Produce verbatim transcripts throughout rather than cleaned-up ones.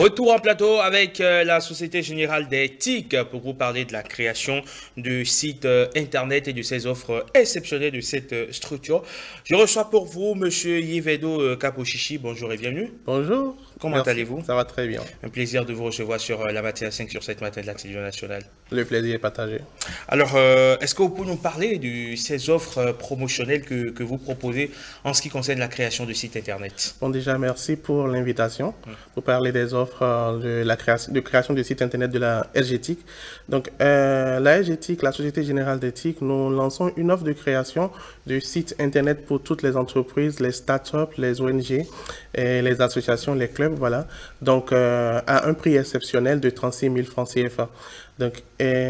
Retour en plateau avec euh, la Société Générale des T I C pour vous parler de la création du site euh, internet et de ses offres exceptionnelles de cette euh, structure. Je reçois pour vous Monsieur Yvedo euh, Kapochichi. Bonjour et bienvenue. Bonjour. Comment allez-vous? Ça va très bien. Un plaisir de vous recevoir sur euh, la matinale cinq sur sept matin de la télévision nationale. Le plaisir est partagé. Alors, euh, est-ce que vous pouvez nous parler de ces offres euh, promotionnelles que, que vous proposez en ce qui concerne la création du site internet? Bon, déjà, merci pour l'invitation mmh. pour parler des offres euh, de la création, de création du site internet de la S G T I C. Donc, euh, la S G T I C, la Société Générale des T I C, nous lançons une offre de création de site internet pour toutes les entreprises, les startups, les O N G, et les associations, les clubs, voilà. Donc, euh, à un prix exceptionnel de trente-six mille francs C F A. Donc,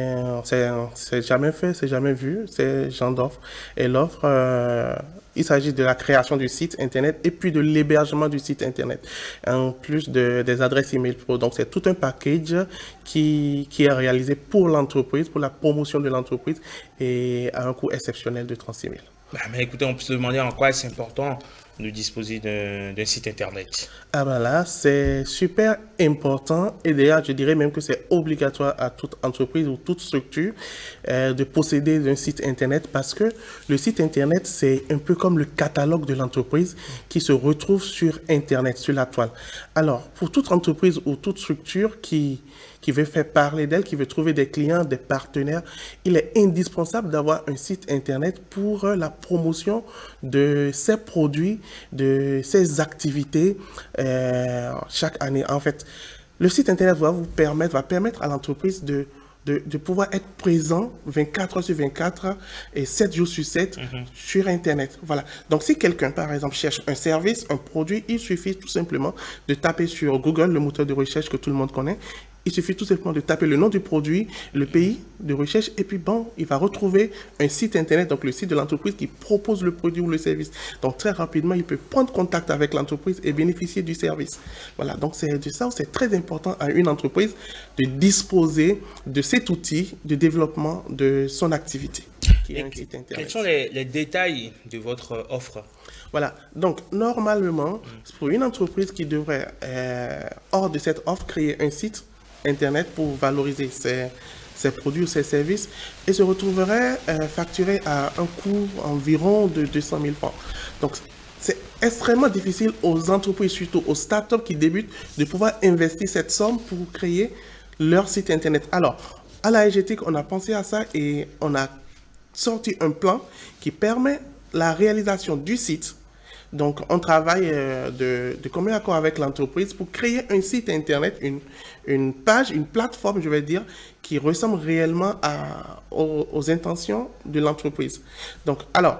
c'est jamais fait, c'est jamais vu, c'est genre d'offre. Et l'offre, euh, il s'agit de la création du site internet et puis de l'hébergement du site internet, en plus de, des adresses email pro. Donc, c'est tout un package qui, qui est réalisé pour l'entreprise, pour la promotion de l'entreprise et à un coût exceptionnel de trente-six mille. Bah, mais écoutez, on peut se demander en quoi c'est important de disposer d'un site internet. Ah ben là, c'est super important et d'ailleurs, je dirais même que c'est obligatoire à toute entreprise ou toute structure euh, de posséder un site internet parce que le site internet, c'est un peu comme le catalogue de l'entreprise qui se retrouve sur internet, sur la toile. Alors, pour toute entreprise ou toute structure qui qui veut faire parler d'elle, qui veut trouver des clients, des partenaires, il est indispensable d'avoir un site internet pour la promotion de ses produits, de ses activités euh, chaque année. En fait, le site internet va vous permettre, va permettre à l'entreprise de De, de pouvoir être présent vingt-quatre heures sur vingt-quatre et sept jours sur sept mm-hmm. sur Internet. Voilà. Donc, si quelqu'un, par exemple, cherche un service, un produit, il suffit tout simplement de taper sur Google, le moteur de recherche que tout le monde connaît. Il suffit tout simplement de taper le nom du produit, le pays de recherche, et puis bon, il va retrouver un site internet, donc le site de l'entreprise qui propose le produit ou le service. Donc très rapidement, il peut prendre contact avec l'entreprise et bénéficier du service. Voilà, donc c'est de ça, c'est très important à une entreprise de disposer de cet outil de développement de son activité, qui est un site internet. Quels sont les, les détails de votre offre? Voilà, donc normalement, mm. pour une entreprise qui devrait, euh, hors de cette offre, créer un site Internet pour valoriser ses, ses produits ou ses services et se retrouverait euh, facturé à un coût environ de deux cent mille francs. Donc, c'est extrêmement difficile aux entreprises, surtout aux startups qui débutent, de pouvoir investir cette somme pour créer leur site Internet. Alors, à la S G T I C, on a pensé à ça et on a sorti un plan qui permet la réalisation du site. Donc, on travaille euh, de, de commun accord avec l'entreprise pour créer un site internet, une, une page, une plateforme, je vais dire, qui ressemble réellement à, aux, aux intentions de l'entreprise. Donc, alors,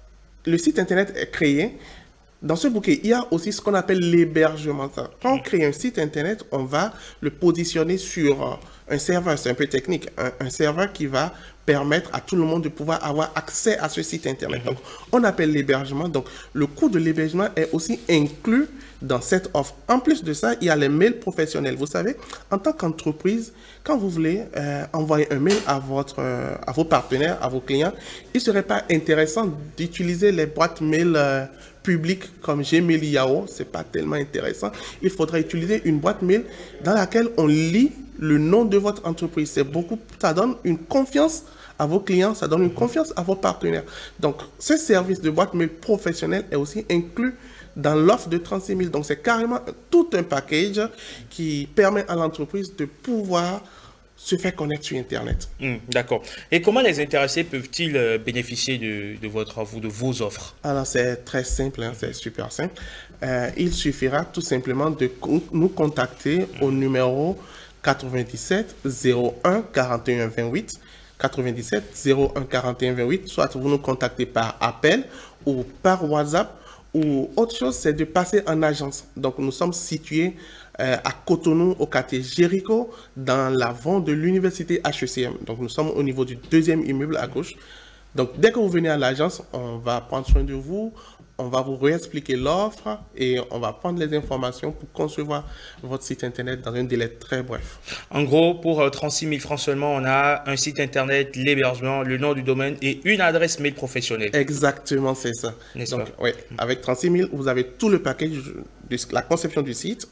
le site internet est créé. Dans ce bouquet, il y a aussi ce qu'on appelle l'hébergement. Quand on crée un site internet, on va le positionner sur un serveur, c'est un peu technique, un, un serveur qui va permettre à tout le monde de pouvoir avoir accès à ce site internet. Donc, on appelle l'hébergement. Donc, le coût de l'hébergement est aussi inclus dans cette offre. En plus de ça, il y a les mails professionnels. Vous savez, en tant qu'entreprise, quand vous voulez euh, envoyer un mail à, votre, euh, à vos partenaires, à vos clients, il ne serait pas intéressant d'utiliser les boîtes mail euh, publiques comme Gmail, Yahoo. Ce n'est pas tellement intéressant. Il faudra utiliser une boîte mail dans laquelle on lit le nom de votre entreprise. C'est beaucoup, ça donne une confiance à vos clients, ça donne une confiance à vos partenaires. Donc, ce service de boîte mail professionnelle est aussi inclus dans l'offre de trente-six mille. Donc, c'est carrément tout un package qui permet à l'entreprise de pouvoir se faire connaître sur Internet. Mmh, d'accord. Et comment les intéressés peuvent-ils euh, bénéficier de, de votre offre ou de vos offres? Alors, c'est très simple, hein, c'est super simple. Euh, il suffira tout simplement de nous contacter mmh. au numéro quatre-vingt-dix-sept zéro un quarante et un vingt-huit. quatre-vingt-dix-sept zéro un quarante et un vingt-huit, soit vous nous contactez par appel ou par WhatsApp, ou autre chose, c'est de passer en agence. Donc, nous sommes situés euh, à Cotonou, au quartier Jéricho, dans l'avant de l'université H E C M. Donc, nous sommes au niveau du deuxième immeuble à gauche. Donc, dès que vous venez à l'agence, on va prendre soin de vous, on va vous réexpliquer l'offre et on va prendre les informations pour concevoir votre site internet dans un délai très bref. En gros, pour euh, trente-six mille francs seulement, on a un site internet, l'hébergement, le nom du domaine et une adresse mail professionnelle. Exactement, c'est ça. Donc, oui, avec trente-six mille, vous avez tout le package de la conception du site,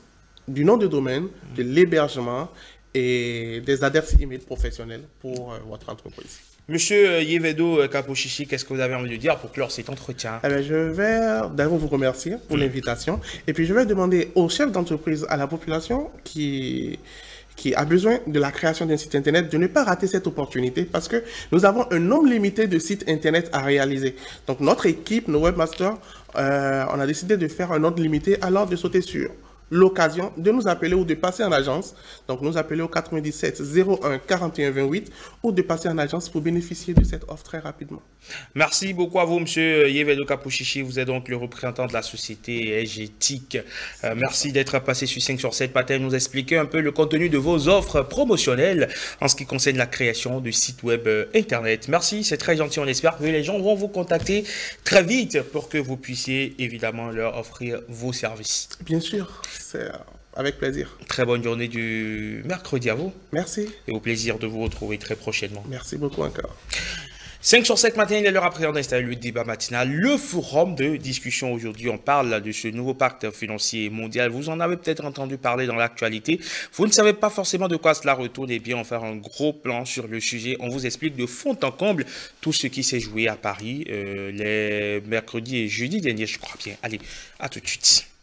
du nom de domaine, de l'hébergement et des adresses email professionnelles pour euh, votre entreprise. Monsieur Yévedo Kapochichi, qu'est-ce que vous avez envie de dire pour clore cet entretien? Eh bien, je vais d'abord vous remercier pour mmh. l'invitation et puis je vais demander aux chefs d'entreprise, à la population qui, qui a besoin de la création d'un site internet de ne pas rater cette opportunité parce que nous avons un nombre limité de sites internet à réaliser. Donc notre équipe, nos webmasters, euh, on a décidé de faire un nombre limité alors de sauter sur l'occasion de nous appeler ou de passer en agence. Donc, nous appeler au quatre-vingt-dix-sept zéro un quarante et un vingt-huit ou de passer en agence pour bénéficier de cette offre très rapidement. Merci beaucoup à vous, monsieur Yévedo Kapochichi. Vous êtes donc le représentant de la société Egetic. Euh, merci d'être passé sur cinq sur sept matin, nous expliquer un peu le contenu de vos offres promotionnelles en ce qui concerne la création du site web internet. Merci, c'est très gentil. On espère que les gens vont vous contacter très vite pour que vous puissiez évidemment leur offrir vos services. Bien sûr. C'est avec plaisir. Très bonne journée du mercredi à vous. Merci. Et au plaisir de vous retrouver très prochainement. Merci beaucoup encore. cinq sur sept matin, il est l'heure à présent d'installer le débat matinal, le forum de discussion. Aujourd'hui, on parle de ce nouveau pacte financier mondial. Vous en avez peut-être entendu parler dans l'actualité. Vous ne savez pas forcément de quoi cela retourne. Eh bien, on va faire un gros plan sur le sujet. On vous explique de fond en comble tout ce qui s'est joué à Paris euh, les mercredis et jeudis derniers, je crois bien. Allez, à tout de suite.